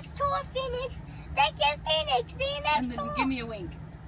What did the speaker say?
next tour, Phoenix. Thank you, Phoenix. See you next And then tour. give me a wink.